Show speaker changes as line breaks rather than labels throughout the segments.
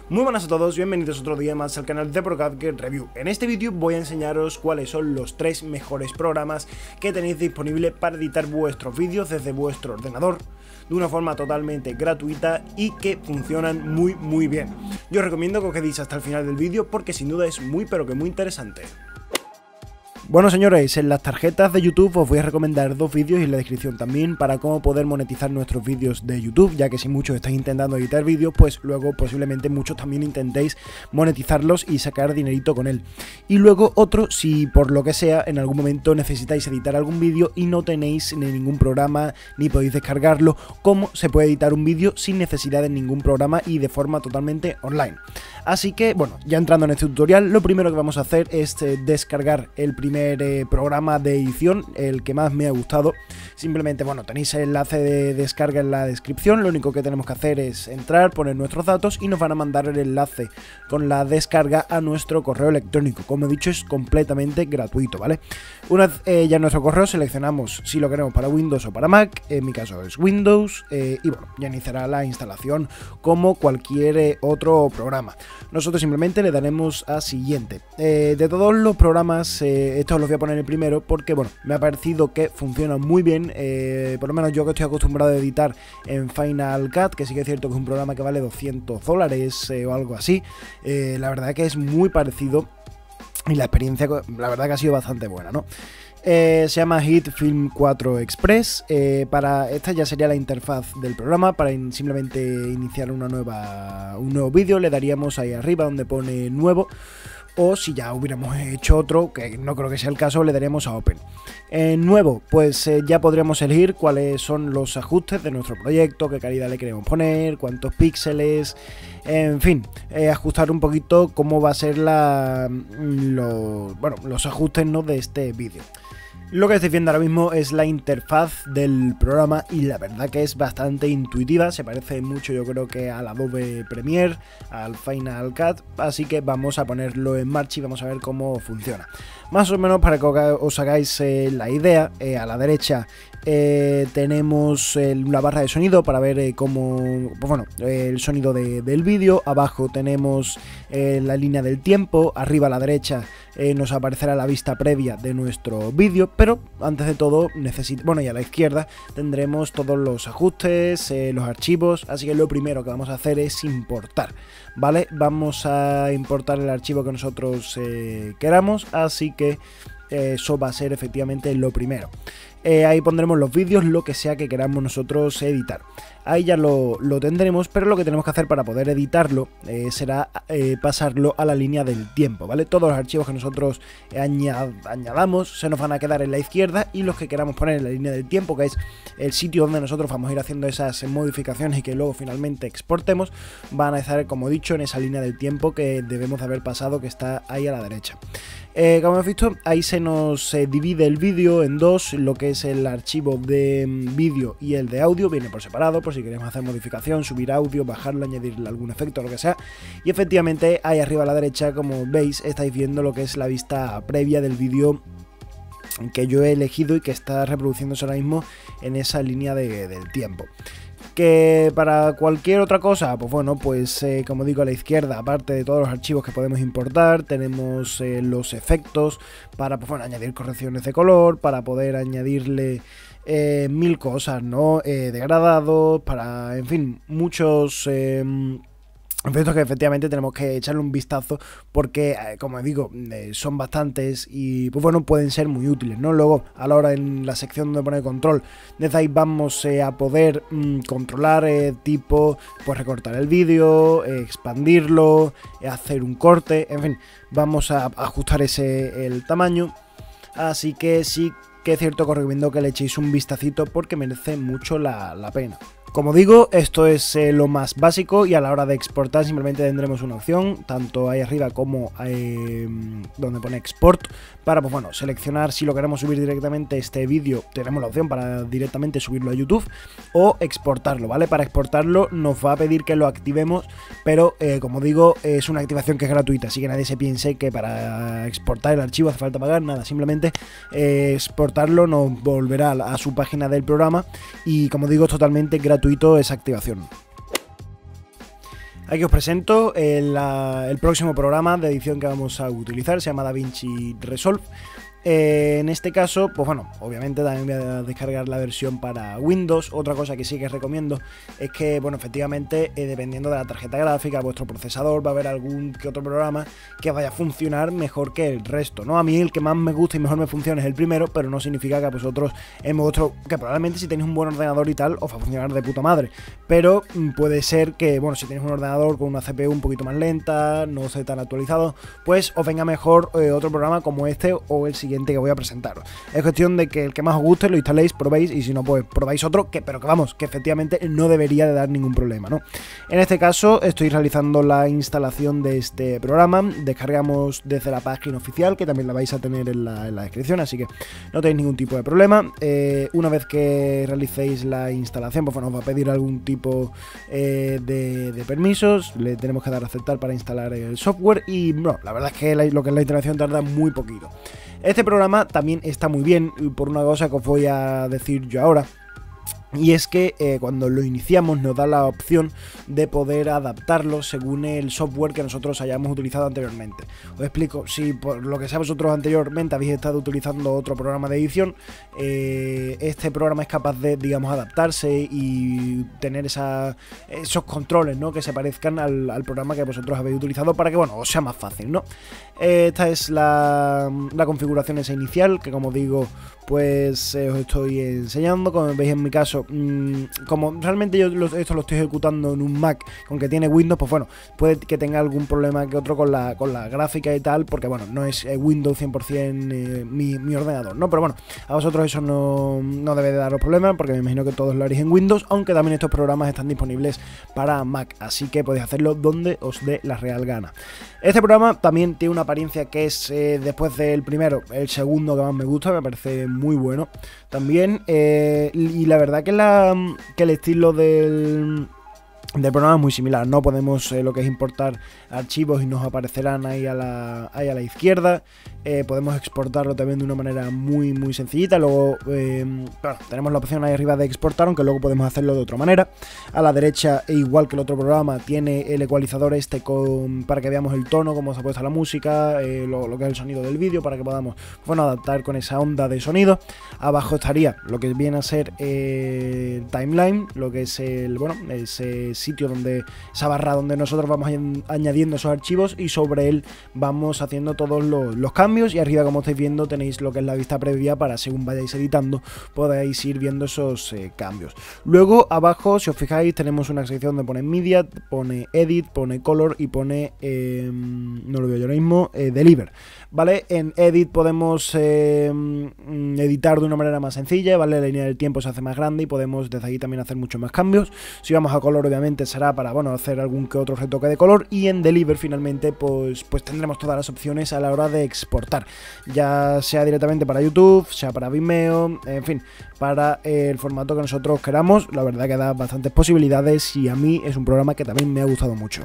Muy buenas a todos, bienvenidos otro día más al canal de ProGadget Review. En este vídeo voy a enseñaros cuáles son los 3 mejores programas que tenéis disponible para editar vuestros vídeos desde vuestro ordenador de una forma totalmente gratuita y que funcionan muy bien. Yo os recomiendo que os quedéis hasta el final del vídeo porque sin duda es muy pero que muy interesante. Bueno señores, en las tarjetas de YouTube os voy a recomendar dos vídeos y en la descripción también para cómo poder monetizar nuestros vídeos de YouTube, ya que si muchos estáis intentando editar vídeos, pues luego posiblemente muchos también intentéis monetizarlos y sacar dinerito con él. Y luego otro, si por lo que sea en algún momento necesitáis editar algún vídeo y no tenéis ni ningún programa ni podéis descargarlo, cómo se puede editar un vídeo sin necesidad de ningún programa y de forma totalmente online. Así que bueno, ya entrando en este tutorial, lo primero que vamos a hacer es descargar el primer programa de edición, el que más me ha gustado. Simplemente, bueno, tenéis el enlace de descarga en la descripción, lo único que tenemos que hacer es entrar, poner nuestros datos y nos van a mandar el enlace con la descarga a nuestro correo electrónico. Como he dicho, es completamente gratuito, ¿vale? Una vez ya en nuestro correo seleccionamos si lo queremos para Windows o para Mac, en mi caso es Windows, y bueno, ya iniciará la instalación como cualquier otro programa. Nosotros simplemente le daremos a siguiente. De todos los programas, estos los voy a poner el primero porque bueno, me ha parecido que funciona muy bien, por lo menos yo que estoy acostumbrado a editar en Final Cut, que sí que es cierto que es un programa que vale $200 o algo así. La verdad que es muy parecido y la experiencia la verdad que ha sido bastante buena, ¿no? Se llama Hit Film 4 Express. Para esta ya sería la interfaz del programa. Para simplemente iniciar un nuevo vídeo le daríamos ahí arriba donde pone nuevo, o si ya hubiéramos hecho otro, que no creo que sea el caso, le daríamos a Open. En nuevo, pues ya podríamos elegir cuáles son los ajustes de nuestro proyecto, qué calidad le queremos poner, cuántos píxeles, en fin, ajustar un poquito cómo va a ser los ajustes, ¿no?, de este vídeo. Lo que estáis viendo ahora mismo es la interfaz del programa y la verdad que es bastante intuitiva, se parece mucho yo creo que al Adobe Premiere, al Final Cut, así que vamos a ponerlo en marcha y vamos a ver cómo funciona. Más o menos para que os hagáis la idea, a la derecha tenemos la barra de sonido para ver cómo, pues bueno, el sonido del vídeo. Abajo tenemos la línea del tiempo, arriba a la derecha nos aparecerá la vista previa de nuestro vídeo, pero antes de todo y a la izquierda tendremos todos los ajustes, los archivos, así que lo primero que vamos a hacer es importar, ¿vale? Vamos a importar el archivo que nosotros queramos, así que eso va a ser efectivamente lo primero. Ahí pondremos los vídeos, lo que sea que queramos nosotros editar. Ahí ya lo tendremos, pero lo que tenemos que hacer para poder editarlo será pasarlo a la línea del tiempo, ¿vale? Todos los archivos que nosotros añadamos se nos van a quedar en la izquierda y los que queramos poner en la línea del tiempo, que es el sitio donde nosotros vamos a ir haciendo esas modificaciones y que luego finalmente exportemos, van a estar, como he dicho, en esa línea del tiempo que debemos de haber pasado, que está ahí a la derecha. Como hemos visto, ahí se nos divide el vídeo en dos, lo que es el archivo de vídeo y el de audio, viene por separado, por si queremos hacer modificación, subir audio, bajarlo, añadirle algún efecto o lo que sea. Y efectivamente, ahí arriba a la derecha, como veis, estáis viendo lo que es la vista previa del vídeo que yo he elegido y que está reproduciéndose ahora mismo en esa línea del tiempo. Que para cualquier otra cosa, pues bueno, pues como digo, a la izquierda, aparte de todos los archivos que podemos importar, tenemos los efectos para, pues bueno, añadir correcciones de color, para poder añadirle mil cosas, ¿no? Degradados, para, en fin, muchos efectos que efectivamente tenemos que echarle un vistazo porque, como digo, son bastantes y pues bueno, pueden ser muy útiles, ¿no? Luego, a la hora en la sección donde pone control, desde ahí vamos a poder controlar tipo, pues recortar el vídeo, expandirlo, hacer un corte, en fin, vamos a ajustar el tamaño, así que sí que es cierto que os recomiendo que le echéis un vistacito porque merece mucho la pena. Como digo, esto es lo más básico y a la hora de exportar simplemente tendremos una opción, tanto ahí arriba como donde pone export, para pues bueno, seleccionar si lo queremos subir directamente este vídeo, tenemos la opción para directamente subirlo a YouTube o exportarlo, ¿vale? Para exportarlo nos va a pedir que lo activemos, pero como digo, es una activación que es gratuita, así que nadie se piense que para exportar el archivo hace falta pagar, nada, simplemente exportarlo nos volverá a su página del programa y como digo, es totalmente gratuito esa activación. Aquí os presento el próximo programa de edición que vamos a utilizar, se llama DaVinci Resolve. En este caso, pues bueno, obviamente también voy a descargar la versión para Windows. Otra cosa que sí que recomiendo es que, bueno, efectivamente, dependiendo de la tarjeta gráfica, vuestro procesador, va a haber algún que otro programa que vaya a funcionar mejor que el resto, ¿no? A mí el que más me gusta y mejor me funciona es el primero, pero no significa que a vosotros, que probablemente si tenéis un buen ordenador y tal, os va a funcionar de puta madre. Pero puede ser que, bueno, si tenéis un ordenador con una CPU un poquito más lenta, no esté tan actualizado, pues os venga mejor otro programa como este o el siguiente que voy a presentaros. Es cuestión de que el que más os guste lo instaléis, probéis, y si no, pues probáis otro, pero que vamos, que efectivamente no debería de dar ningún problema, ¿no? En este caso estoy realizando la instalación de este programa. Descargamos desde la página oficial, que también la vais a tener en la descripción, así que no tenéis ningún tipo de problema. Una vez que realicéis la instalación, pues bueno, os va a pedir algún tipo de permisos, le tenemos que dar a aceptar para instalar el software, y bueno, la verdad es que lo que es la instalación tarda muy poquito. Este programa también está muy bien por una cosa que os voy a decir yo ahora. Y es que cuando lo iniciamos nos da la opción de poder adaptarlo según el software que nosotros hayamos utilizado anteriormente. Os explico, si por lo que sea vosotros anteriormente habéis estado utilizando otro programa de edición, este programa es capaz de, digamos, adaptarse y tener esos controles, ¿no?, que se parezcan al programa que vosotros habéis utilizado para que, bueno, os sea más fácil, ¿no? Esta es la configuración esa inicial, que como digo, pues os estoy enseñando. Como veis en mi caso, como realmente yo esto lo estoy ejecutando en un Mac con que tiene Windows, pues bueno, puede que tenga algún problema que otro con la gráfica y tal, porque bueno, no es Windows 100% mi ordenador, ¿no? Pero bueno, a vosotros eso no debe de daros problemas, porque me imagino que todos lo haréis en Windows, aunque también estos programas están disponibles para Mac, así que podéis hacerlo donde os dé la real gana. Este programa también tiene una apariencia que es, después del primero, el segundo que más me gusta, me parece muy bueno también, y la verdad que el estilo del programa es muy similar, ¿no? Podemos lo que es importar archivos y nos aparecerán ahí a la izquierda. Podemos exportarlo también de una manera muy muy sencillita. Luego claro, tenemos la opción ahí arriba de exportar, aunque luego podemos hacerlo de otra manera. A la derecha, igual que el otro programa, tiene el ecualizador para que veamos el tono, cómo se ha puesto la música, lo que es el sonido del vídeo, para que podamos, bueno, adaptar con esa onda de sonido. Abajo estaría lo que viene a ser el timeline, lo que es ese sitio esa barra donde nosotros vamos añadiendo esos archivos, y sobre él vamos haciendo todos los cambios, y arriba, como estáis viendo, tenéis lo que es la vista previa para, según vayáis editando, podáis ir viendo esos cambios. Luego abajo, si os fijáis, tenemos una sección donde pone Media, pone Edit, pone Color y pone, no lo veo yo ahora mismo, Deliver, ¿vale? En Edit podemos editar de una manera más sencilla, ¿vale? La línea del tiempo se hace más grande y podemos desde ahí también hacer muchos más cambios. Si vamos a Color, obviamente será para, bueno, hacer algún que otro retoque de color, y en Deliver finalmente pues tendremos todas las opciones a la hora de exportar, ya sea directamente para YouTube, sea para Vimeo, en fin, para el formato que nosotros queramos. La verdad que da bastantes posibilidades, y a mí es un programa que también me ha gustado mucho.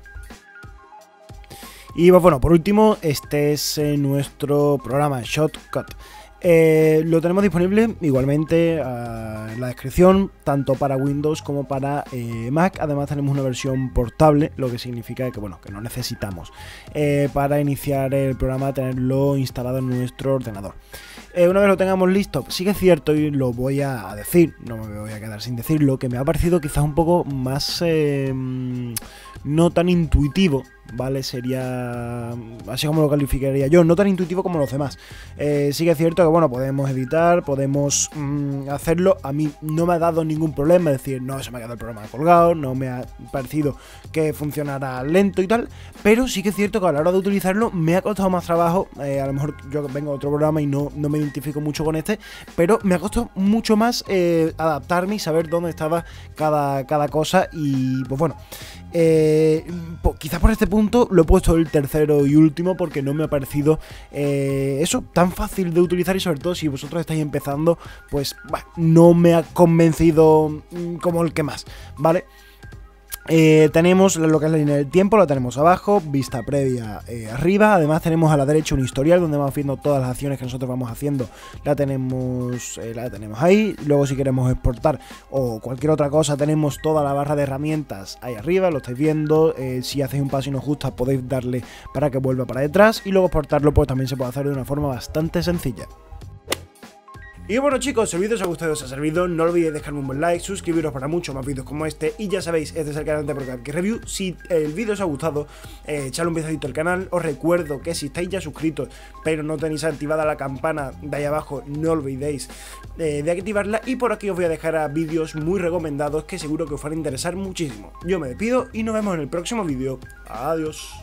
Y bueno, por último, este es nuestro programa Shotcut. Lo tenemos disponible igualmente en la descripción, tanto para Windows como para Mac. Además tenemos una versión portable, lo que significa que, bueno, que no necesitamos para iniciar el programa tenerlo instalado en nuestro ordenador. Una vez lo tengamos listo, sí que es cierto, y lo voy a decir, no me voy a quedar sin decirlo, que me ha parecido quizás un poco más no tan intuitivo, ¿vale? Sería así como lo calificaría yo, no tan intuitivo como los demás. Sí que es cierto que, bueno, podemos editar, podemos hacerlo. A mí no me ha dado ningún problema, es decir, no se me ha quedado el programa colgado, no me ha parecido que funcionara lento y tal, pero sí que es cierto que a la hora de utilizarlo me ha costado más trabajo. A lo mejor yo vengo de otro programa y no me identifico mucho con este, pero me ha costado mucho más adaptarme y saber dónde estaba cada cosa. Y pues bueno, quizás por este punto lo he puesto el tercero y último, porque no me ha parecido eso tan fácil de utilizar, y sobre todo si vosotros estáis empezando, pues no me ha convencido como el que más, ¿vale? Tenemos lo que es la línea del tiempo, la tenemos abajo, vista previa arriba. Además tenemos a la derecha un historial donde vamos viendo todas las acciones que nosotros vamos haciendo. La tenemos ahí. Luego si queremos exportar o cualquier otra cosa, tenemos toda la barra de herramientas ahí arriba, lo estáis viendo. Si hacéis un paso y no os gusta, podéis darle para que vuelva para detrás. Y luego exportarlo pues también se puede hacer de una forma bastante sencilla. Y bueno chicos, si el vídeo os ha gustado y os ha servido, no olvidéis dejarme un buen like, suscribiros para muchos más vídeos como este. Y ya sabéis, este es el canal de Procap Review. Si el vídeo os ha gustado, echadle un vistacito al canal. Os recuerdo que si estáis ya suscritos pero no tenéis activada la campana de ahí abajo, no olvidéis de activarla. Y por aquí os voy a dejar vídeos muy recomendados que seguro que os van a interesar muchísimo. Yo me despido y nos vemos en el próximo vídeo. Adiós.